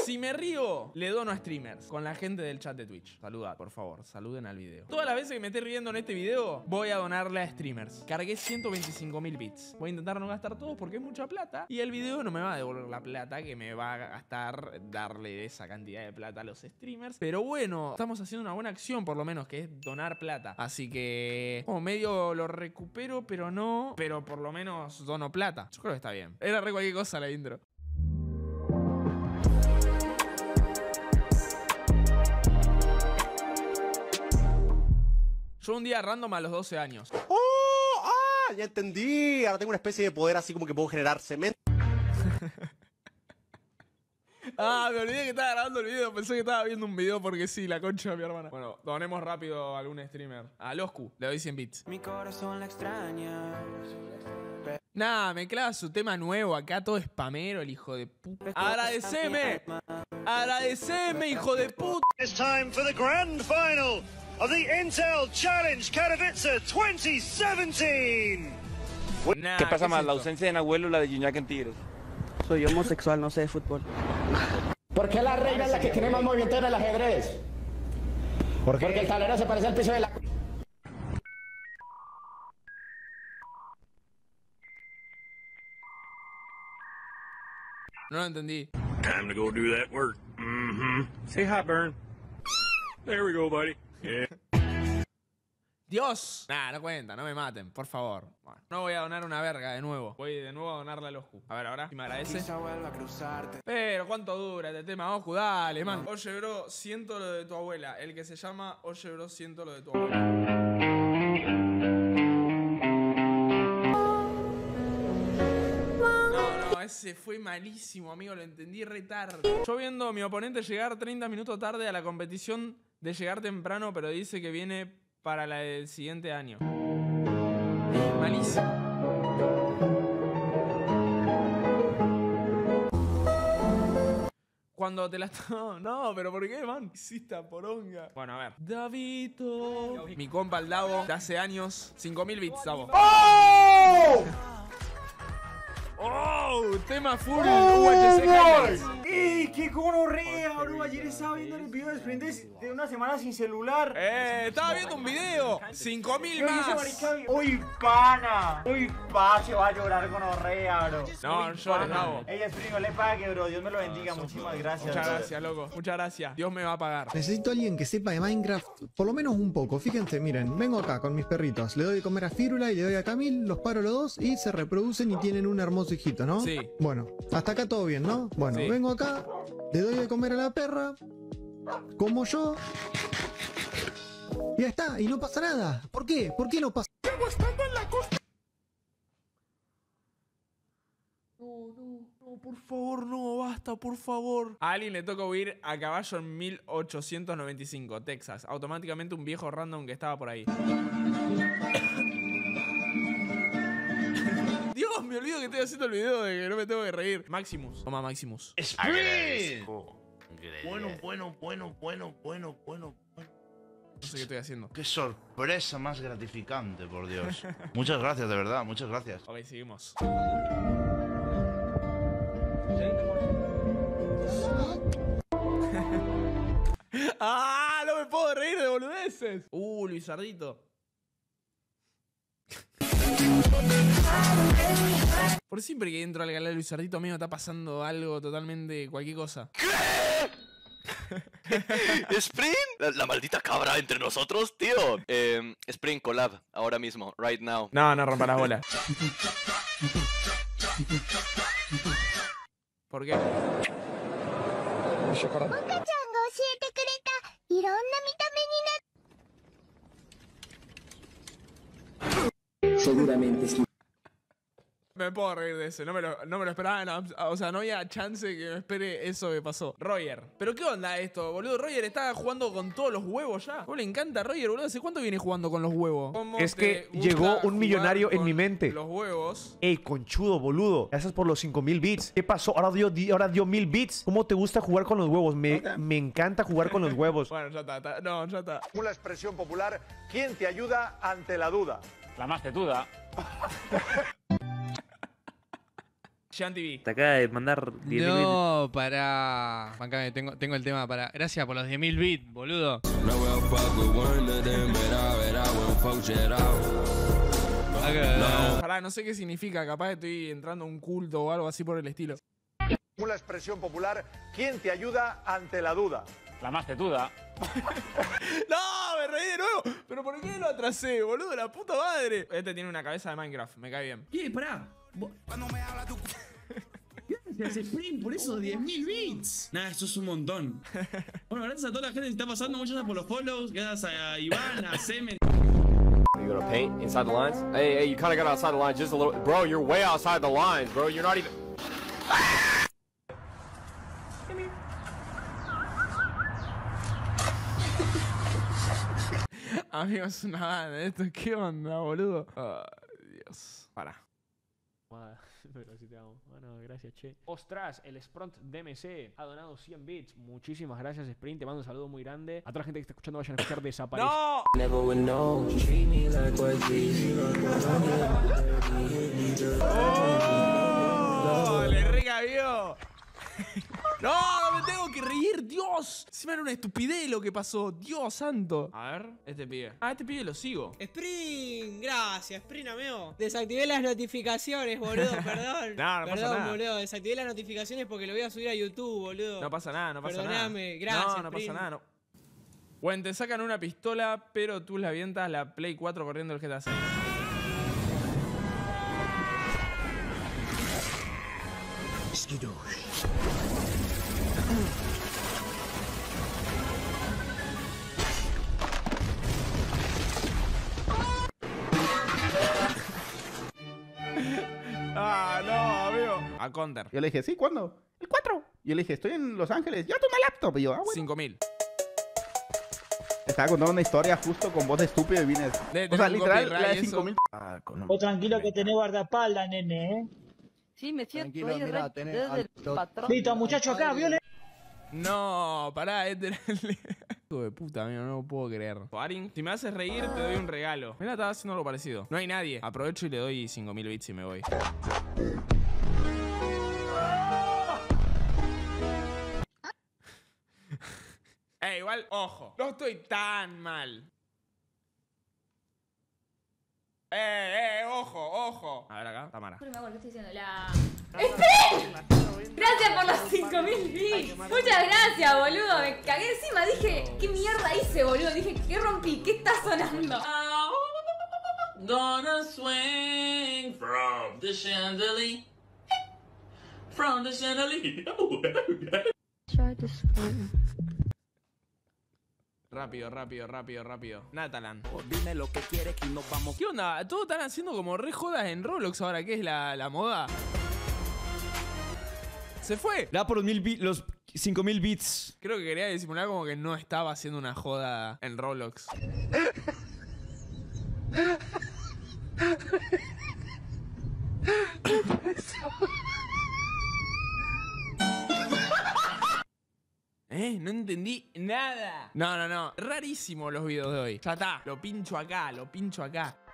Si me río, le dono a streamers. Con la gente del chat de Twitch. Saludad, por favor, saluden al video. Todas las veces que me esté riendo en este video, voy a donarle a streamers. Cargué 125.000 bits. Voy a intentar no gastar todo porque es mucha plata. Y el video no me va a devolver la plata que me va a gastar darle esa cantidad de plata a los streamers. Pero bueno, estamos haciendo una buena acción por lo menos, que es donar plata. Así que como medio lo recupero, pero no. Pero por lo menos dono plata. Yo creo que está bien. Era re cualquier cosa la intro. Yo un día random a los 12 años. ¡Oh! ¡Ah! Ya entendí. Ahora tengo una especie de poder así como que puedo generar cemento. Ah, me olvidé que estaba grabando el video. Pensé que estaba viendo un video porque sí, la concha de mi hermana. Bueno, donemos rápido a algún streamer. A Loscu, le doy 100 bits. Mi corazón la extraña. Nah, me clava su tema nuevo. Acá todo spamero, el hijo de puta. ¡Agradeceme! ¡Agradeceme, hijo de puta! It's time for the grand final of the Intel Challenge Katowice 2017. Nah, ¿Qué pasa es más, la esto? ausencia de Nahuel o la de Gignac en Tigres? Soy homosexual, no sé de fútbol. ¿Por qué la reina es la que tiene más movimiento en el ajedrez? Porque el tablero se parece al piso de la... No lo entendí. Time to go do that work. Say hi, Burn. There we go, buddy. ¡Dios! Nah, no cuenta, no me maten, por favor. Bueno, no voy a donar una verga de nuevo. Voy de nuevo a donarle a Oscu. A ver, ahora, si me agradece. Quizá vuelva a cruzarte. Pero, ¿cuánto dura este tema, Oscu? Dale, man. Oye, bro, siento lo de tu abuela. El que se llama Oye, bro, siento lo de tu abuela. No, ese fue malísimo, amigo. Lo entendí re tarde. Yo viendo a mi oponente llegar 30 minutos tarde a la competición de llegar temprano, pero dice que viene para la del siguiente año. Malísimo. Cuando te la... No, pero ¿por qué, man? Hiciste poronga. Bueno, a ver. Davito. Mi compa el Davo, de hace años. 5.000 bits, Davo. ¡Oh! ¡Oh! Tema full UHC Highlights. ¡Ey! ¡Qué gonorrea, bro! Ayer estaba viendo el video de una semana sin celular. Estaba viendo un video. 5.000 más. ¡Uy, pana! ¡Uy, pa! Se va a llorar gonorrea, bro. No, llores, Davo. Ella es primo, le pague, bro. Dios me lo bendiga. Muchísimas gracias. Muchas gracias, loco. Muchas gracias. Dios me va a pagar. Necesito a alguien que sepa de Minecraft, por lo menos un poco. Fíjense, miren, vengo acá con mis perritos. Le doy de comer a Firula y le doy a Camil, los paro los dos y se reproducen y tienen un hermoso hijito, ¿no? Sí. Bueno, hasta acá todo bien, ¿no? Bueno, Sí. vengo acá, le doy de comer a la perra, como yo. Y ya está, y no pasa nada. ¿Por qué? ¿Por qué no pasa? No, por favor, no, basta, por favor. A alguien le toca huir a caballo en 1895, Texas. Automáticamente un viejo random que estaba por ahí. Dios, me olvido que estoy haciendo el video de que no me tengo que reír. Maximus. Toma, Maximus. Sprint. Bueno. No sé qué estoy haciendo. Qué sorpresa más gratificante, por Dios. Muchas gracias, de verdad, muchas gracias. Ok, seguimos. ¡Ah! No me puedo reír de boludeces. Luisardito. Por siempre que entro al canal de Luisardito, a mí me está pasando algo totalmente cualquier cosa. ¿Sprint? La maldita cabra entre nosotros, tío. Sprint collab, ahora mismo, right now. No, no rompa las bolas. ¿Por qué? Seguramente sí. Me puedo reír de eso, no me lo esperaba, no, o sea, no había chance que me espere eso que pasó. Roger, ¿pero qué onda esto, boludo? Roger está jugando con todos los huevos ya. ¿Cómo le encanta a Roger, boludo? ¿Hace cuánto viene jugando con los huevos? ¿Cómo Es que te gusta llegó un jugar millonario en con mi mente. los huevos? Ey, conchudo, boludo. Gracias por los 5.000 bits. ¿Qué pasó? Ahora dio 1.000 bits. ¿Cómo te gusta jugar con los huevos? Me encanta jugar con los huevos. Bueno, ya está, no, ya está. Una expresión popular, ¿quién te ayuda ante la duda? La más tetuda. Jean TV. Te acaba de mandar 10.000 No, para. Bancame, tengo el tema para. Gracias por los 10.000 bits, boludo. Pará, no sé qué significa. Capaz estoy entrando a un culto o algo así por el estilo. Una expresión popular, ¿quién te ayuda ante la duda? La más tetuda. ¡No! ¡Me reí de nuevo! ¿Pero por qué lo atrasé, boludo? ¡La puta madre! Este tiene una cabeza de Minecraft, me cae bien. ¿Qué? Pará. Cuando me habla tu... Gracias, Spring, por esos 10.000 bits. Nah, eso es un montón. Bueno, gracias a toda la gente que está pasando. Muchas gracias por los follows. Gracias a Iván, a Semen. You gonna paint inside the lines? Hey, you kind of got outside the lines just a little. Bro, you're way outside the lines, bro. You're not even. Amigos, una banda, ¿esto qué onda, boludo? Dios. Para. Pero sí te amo. Bueno, gracias, che. Ostras, el Spront DMC ha donado 100 bits. Muchísimas gracias, Sprint. Te mando un saludo muy grande. A toda la gente que está escuchando, vayan a escuchar Desaparece. ¡No! ¡Oh! ¡Le recabió! ¡No! ¡Me tengo que reír! ¡Dios! Se me era una estupidez lo que pasó. ¡Dios santo! A ver, este pibe. Ah, este pibe lo sigo. Spring, gracias, Spring, amigo. Desactivé las notificaciones, boludo, perdón. No pasa perdón, nada. boludo. Desactivé las notificaciones porque lo voy a subir a YouTube, boludo. No pasa nada, no pasa Perdóname, nada. gracias, No Spring. pasa nada, no. Bueno, te sacan una pistola, pero tú le avientas la Play 4 corriendo el GTA 6. Ah, no, amigo. A counter. Yo le dije, ¿sí? ¿Cuándo? El 4. Y yo le dije, estoy en Los Ángeles. Llévate una laptop. Y yo, ah, bueno. 5.000. Estaba contando una historia justo con voz de estúpido y vine. O sea, literal, la de 5.000. Oh, tranquilo que tenés guardaespaldas, nene, ¿eh? Sí, me siento Tranquilo, ahí mirá, desde el patrón. Listo, muchacho, acá, viole. No, pará, este era el... Hijo de puta, amigo, no lo puedo creer. Faring, si me haces reír, te doy un regalo. Mira, estaba haciendo algo parecido. No hay nadie. Aprovecho y le doy 5.000 bits y me voy. Igual, ojo. No estoy tan mal. Ojo, ojo. A ver acá, Tamara. No me acuerdo qué estoy diciendo. ¡Spring! Gracias por los 5.000 bits. Muchas gracias, boludo. Me cagué encima. Dije, ¿qué mierda hice, boludo? Dije, ¿qué rompí? ¿Qué está sonando? Gonna swing from the chandelier. From the chandelier. Rápido, rápido, rápido, rápido. Natalan. Dime lo que quieres que nos vamos. ¿Qué onda? Todos están haciendo como re jodas en Roblox ahora. ¿Qué es la moda? Se fue. Da por los 5.000 bits. Creo que quería disimular como que no estaba haciendo una joda en Roblox. No entendí nada. No. Rarísimo los videos de hoy. Ya está. Lo pincho acá, lo pincho acá.